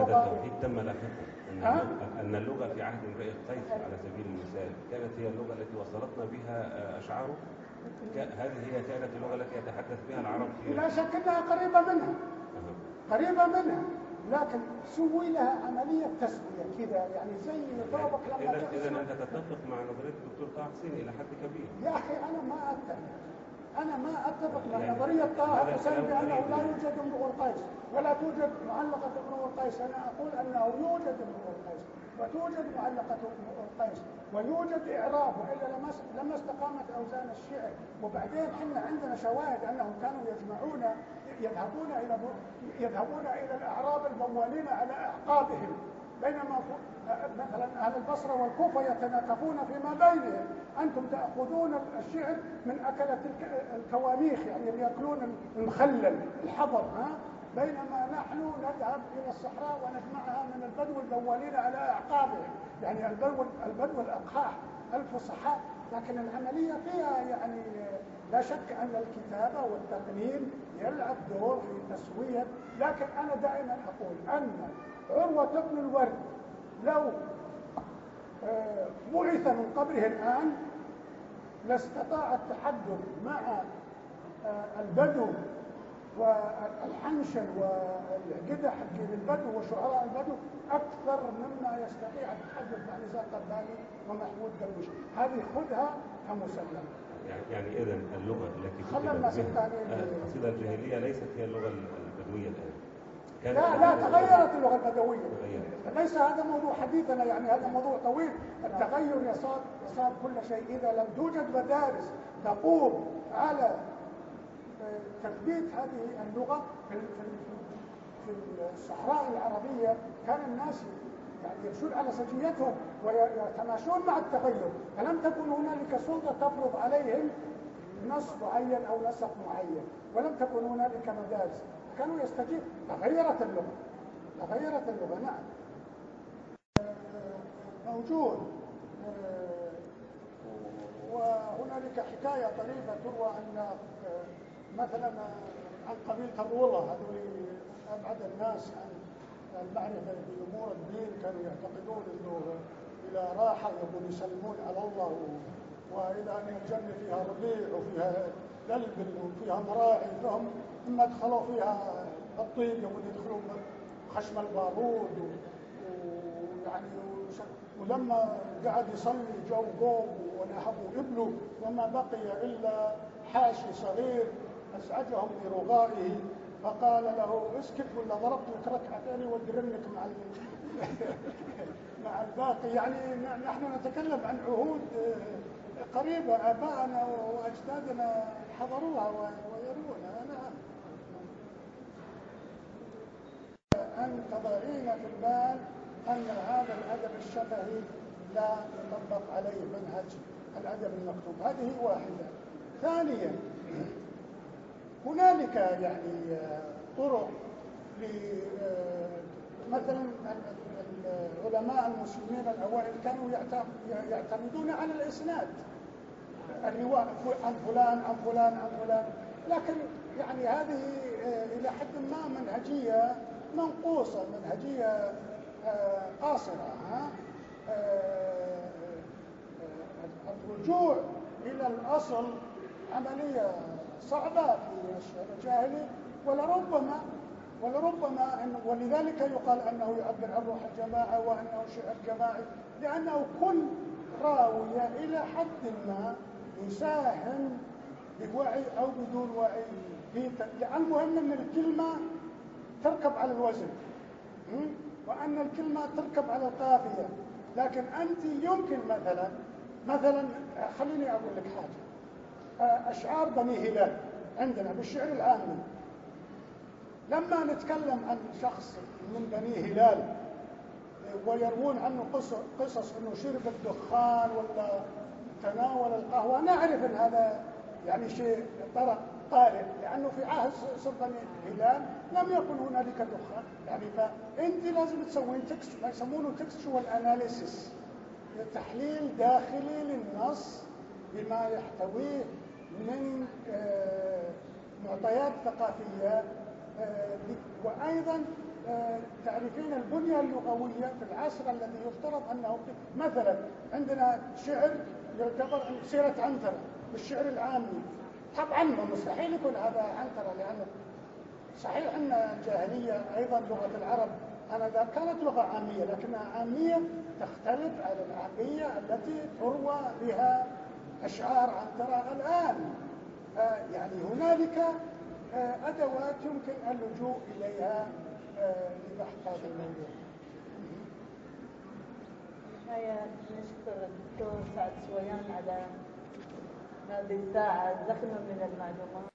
اللغة التوحيد تم لاحقا أن اللغة في عهد امرئ القيس على سبيل المثال كانت هي اللغة التي وصلتنا بها أشعاره. هذه هي كانت اللغة التي يتحدث بها العرب لا شك أنها قريبة منها، قريبة منها، لكن سوي لها عملية تسوية كذا، يعني زي ضربك لما إذا أنت تتفق مع نظرية الدكتور طه حسين إلى حد كبير. يا أخي أنا ما أتفق مع نظرية طه حسين بأنه لا يوجد امرؤ القيس ولا توجد معلقة امرؤ القيس. أنا أقول أنه يوجد امرؤ القيس وتوجد معلقة امرؤ القيس ويوجد إعراب، وإلا لما استقامت أوزان الشعر. وبعدين إحنا عندنا شواهد أنهم كانوا يذهبون إلى الأعراب البوالين على أعقابهم، بينما مثلا أهل البصرة والكوفة يتناكفون فيما بينهم. أنتم تأخذون الشعر من أكلة الكواميخ، يعني اللي يأكلون المخلل الحضر، بينما نحن نذهب إلى الصحراء ونجمعها من البدو البوالين على أعقابهم، يعني البدو الأقحاح الفصحاء. لكن العملية فيها يعني لا شك أن الكتابة والتقنين يلعب دور في تسوية. لكن أنا دائما أقول أن عروة بن الورد لو بعث من قبره الآن لاستطاع التحدث مع البدو والحنشل والجدع حقين البدو وشعراء البدو أكثر مما يستطيع التحدث مع نزار قباني ومحمود درويش. هذه خذها كمسلمة. يعني إذن اللغة التي كتبت بها القصيدة الجاهلية ليست هي اللغة البدوية الآن. لا تغيرت اللغة البدوية. ليس هذا موضوع حديثنا، يعني هذا موضوع طويل. التغير يصاب كل شيء. إذا لم توجد مدارس تقوم على تثبيت هذه اللغة في الصحراء العربية، كان الناس يعني يمشون على سجيتهم ويتماشون مع التغير، فلم تكن هنالك سلطة تفرض عليهم نص معين أو نسق معين، ولم تكن هنالك مدارس، كانوا يستجيب. تغيرت اللغة نعم موجود. وهنالك حكاية طريفة تروى أن مثلا عن قبيلة الروضة، هذول أبعد الناس عن المعرفة بأمور الدين، كانوا يعتقدون أنه إلى راحة يقول يسلمون على الله، وإلى أن الجنة فيها ربيع وفيها دلبل وفيها مراعي، فهم لما دخلوا فيها الطيب يقول يدخلون خشم البارود ويعني ولما قعد يصلي جو قوم ونهبوا إبله وما بقي إلا حاشي صغير أزعجهم برغائه، فقال له اسكت ولا ضربت لك ركعتين ودرنك مع الباقي. يعني نحن نتكلم عن عهود قريبة، آباءنا وأجدادنا حضروها ويرونها. نعم أن تضعين في البال أن هذا الأدب الشفهي لا يطبق عليه منهج الأدب المكتوب. هذه واحدة. ثانيا هنالك يعني طرق مثلا العلماء المسلمين الأوائل كانوا يعتمدون على الإسناد، الرواية عن فلان عن فلان عن فلان، لكن يعني هذه إلى حد ما منهجية منقوصة، منهجية قاصرة. الرجوع إلى الأصل عملية صعبة في الشعر الجاهلي، ولربما ولذلك يقال أنه يعبر عن روح الجماعة وأنه شعر جماعي، لأنه كل راوية إلى حد ما يساهم بوعي أو بدون وعي لأن المهم أن الكلمة تركب على الوزن، وأن الكلمة تركب على القافية. لكن أنت يمكن مثلا خليني أقول لك حاجة. أشعار بني هلال عندنا بالشعر العامي، لما نتكلم عن شخص من بني هلال ويروون عنه قصص أنه شرب الدخان ولا تناول القهوة، نعرف أن هذا يعني شيء طارئ، لأنه في عهد بني هلال لم يكن هنالك دخان. يعني فأنت لازم تسوين تكست، ما يسمونه تكستوال أناليسيس، تحليل داخلي للنص بما يحتويه من معطيات ثقافية، وأيضا تعرفين البنية اللغوية في العصر الذي يفترض أنه مثلا عندنا شعر يعتبر سيرة عنترة بالشعر العامي. طبعا مستحيل يكون هذا عنترة، لأنه صحيح أن الجاهلية أيضا لغة العرب أنا كانت لغة عامية، لكنها عامية تختلف عن العامية التي تروى بها أشعار عنترة الآن. يعني هنالك أدوات يمكن اللجوء إليها لبحث هذا الموضوع. النهاية نشكر الدكتور سعد سويان على هذه الساعة الزخمة من المعلومات.